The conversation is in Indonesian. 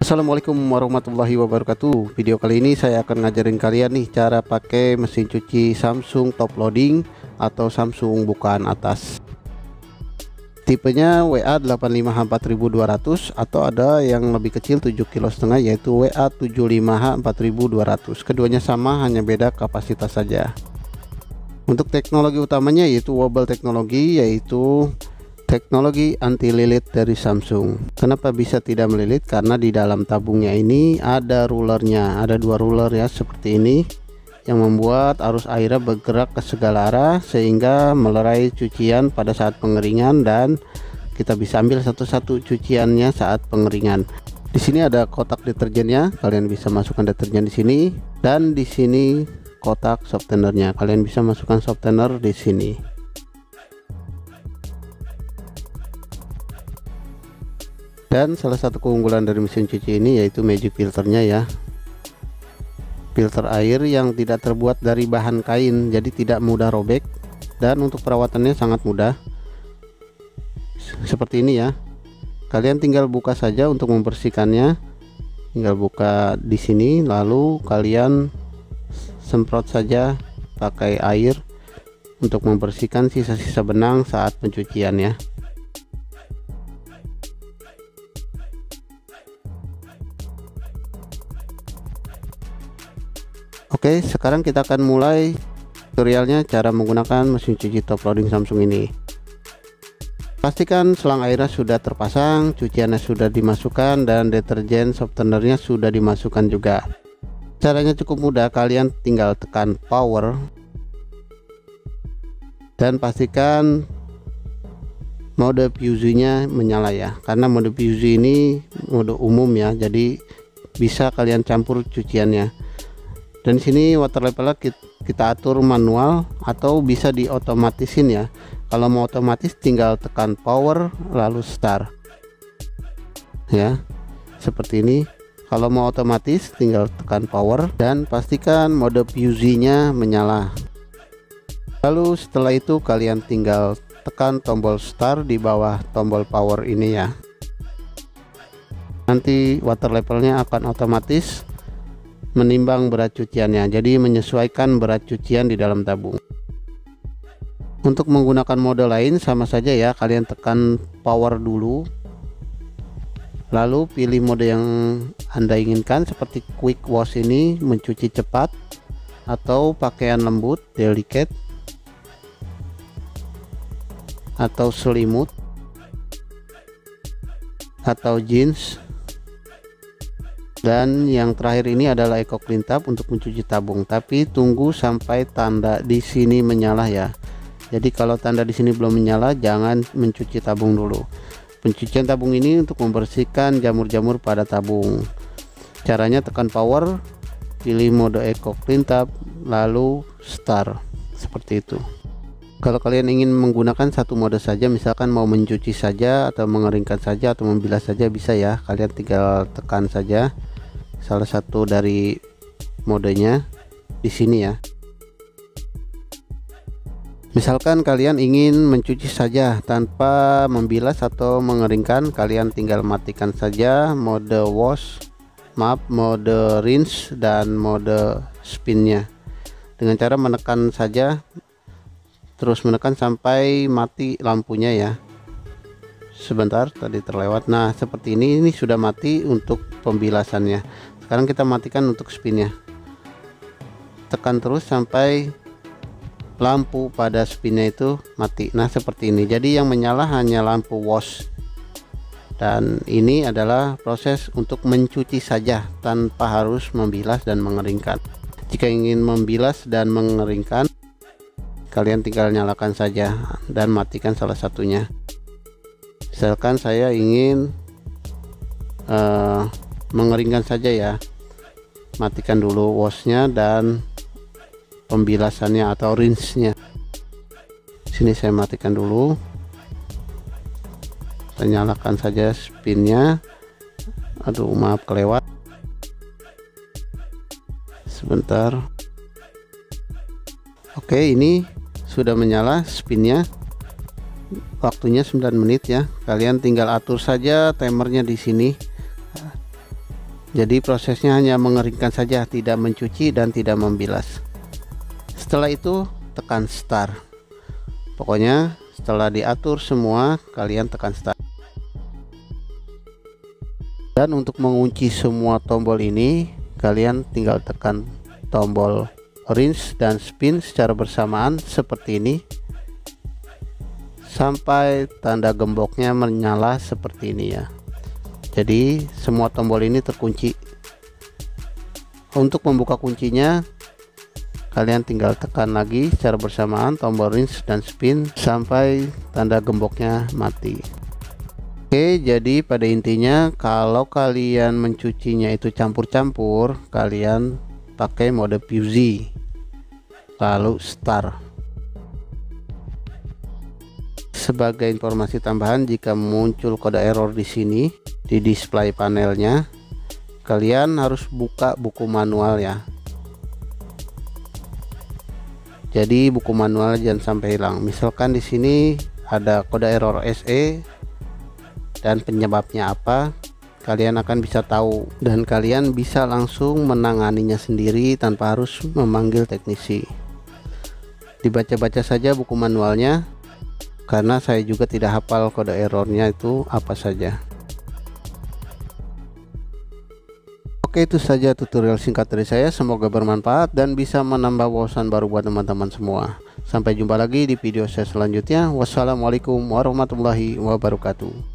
Assalamualaikum warahmatullahi wabarakatuh. Video kali ini saya akan ngajarin kalian nih cara pakai mesin cuci Samsung top loading atau Samsung bukaan atas. Tipenya WA85H4200 atau ada yang lebih kecil 7,5 kg yaitu WA75H4200. Keduanya sama, hanya beda kapasitas saja. Untuk teknologi utamanya yaitu wobble teknologi, yaitu teknologi anti lilit dari Samsung. Kenapa bisa tidak melilit? Karena di dalam tabungnya ini ada rulernya, ada dua ruler ya seperti ini, yang membuat arus airnya bergerak ke segala arah sehingga melerai cucian pada saat pengeringan, dan kita bisa ambil satu-satu cuciannya saat pengeringan. Di sini ada kotak deterjennya, kalian bisa masukkan deterjen di sini, dan di sini kotak softenernya, kalian bisa masukkan softener di sini. Dan salah satu keunggulan dari mesin cuci ini yaitu magic filternya ya, filter air yang tidak terbuat dari bahan kain, jadi tidak mudah robek, dan untuk perawatannya sangat mudah seperti ini ya. Kalian tinggal buka saja untuk membersihkannya, tinggal buka di sini, lalu kalian semprot saja pakai air untuk membersihkan sisa-sisa benang saat pencucian ya. Oke, sekarang kita akan mulai tutorialnya cara menggunakan mesin cuci top loading Samsung ini. Pastikan selang airnya sudah terpasang, cuciannya sudah dimasukkan, dan deterjen softenernya sudah dimasukkan juga. Caranya cukup mudah, kalian tinggal tekan power dan pastikan mode PUZ-nya menyala ya, karena mode PUZ ini mode umum ya, jadi bisa kalian campur cuciannya. Dan sini water levelnya kita atur manual atau bisa diotomatisin ya. Kalau mau otomatis tinggal tekan power lalu start ya, seperti ini. Kalau mau otomatis tinggal tekan power dan pastikan mode PUZ-nya menyala. Lalu setelah itu kalian tinggal tekan tombol start di bawah tombol power ini ya. Nanti water levelnya akan otomatis menimbang berat cuciannya, jadi menyesuaikan berat cucian di dalam tabung. Untuk menggunakan mode lain sama saja ya, kalian tekan power dulu, lalu pilih mode yang Anda inginkan seperti quick wash ini, mencuci cepat, atau pakaian lembut delicate, atau selimut, atau jeans. Dan yang terakhir ini adalah eco clean tap untuk mencuci tabung, tapi tunggu sampai tanda di sini menyala ya. Jadi kalau tanda di sini belum menyala, jangan mencuci tabung dulu. Pencucian tabung ini untuk membersihkan jamur-jamur pada tabung. Caranya tekan power, pilih mode eco clean tap, lalu start, seperti itu. Kalau kalian ingin menggunakan satu mode saja, misalkan mau mencuci saja atau mengeringkan saja atau membilas saja, bisa ya. Kalian tinggal tekan saja salah satu dari modenya di sini ya. Misalkan kalian ingin mencuci saja tanpa membilas atau mengeringkan, kalian tinggal matikan saja mode wash, mode rinse dan mode spinnya dengan cara menekan saja, terus menekan sampai mati lampunya ya. Sebentar, tadi terlewat. Nah seperti ini sudah mati untuk pembilasannya. Sekarang kita matikan untuk spinnya, tekan terus sampai lampu pada spinnya itu mati. Nah seperti ini, jadi yang menyala hanya lampu wash, dan ini adalah proses untuk mencuci saja tanpa harus membilas dan mengeringkan. Jika ingin membilas dan mengeringkan, kalian tinggal nyalakan saja dan matikan salah satunya. Misalkan saya ingin mengeringkan saja ya, matikan dulu washnya dan pembilasannya atau rinse-nya. Sini saya matikan dulu, saya nyalakan saja spinnya. Aduh maaf kelewat, sebentar. Oke, ini sudah menyala spinnya. Waktunya 9 menit ya. Kalian tinggal atur saja timernya di sini. Jadi prosesnya hanya mengeringkan saja, tidak mencuci dan tidak membilas. Setelah itu tekan start. Pokoknya setelah diatur semua, kalian tekan start. Dan untuk mengunci semua tombol ini, kalian tinggal tekan tombol rinse dan spin secara bersamaan seperti ini sampai tanda gemboknya menyala seperti ini ya. Jadi semua tombol ini terkunci. Untuk membuka kuncinya, kalian tinggal tekan lagi secara bersamaan tombol rinse dan spin sampai tanda gemboknya mati. Oke, jadi pada intinya kalau kalian mencucinya itu campur-campur, kalian pakai mode fuzzy lalu start. Sebagai informasi tambahan, jika muncul kode error di sini di display panelnya, kalian harus buka buku manual ya. Jadi buku manual jangan sampai hilang. Misalkan di sini ada kode error SE dan penyebabnya apa, kalian akan bisa tahu dan kalian bisa langsung menanganinya sendiri tanpa harus memanggil teknisi. Dibaca-baca saja buku manualnya, karena saya juga tidak hafal kode errornya itu apa saja. Oke, itu saja tutorial singkat dari saya, semoga bermanfaat dan bisa menambah wawasan baru buat teman-teman semua. Sampai jumpa lagi di video saya selanjutnya. Wassalamualaikum warahmatullahi wabarakatuh.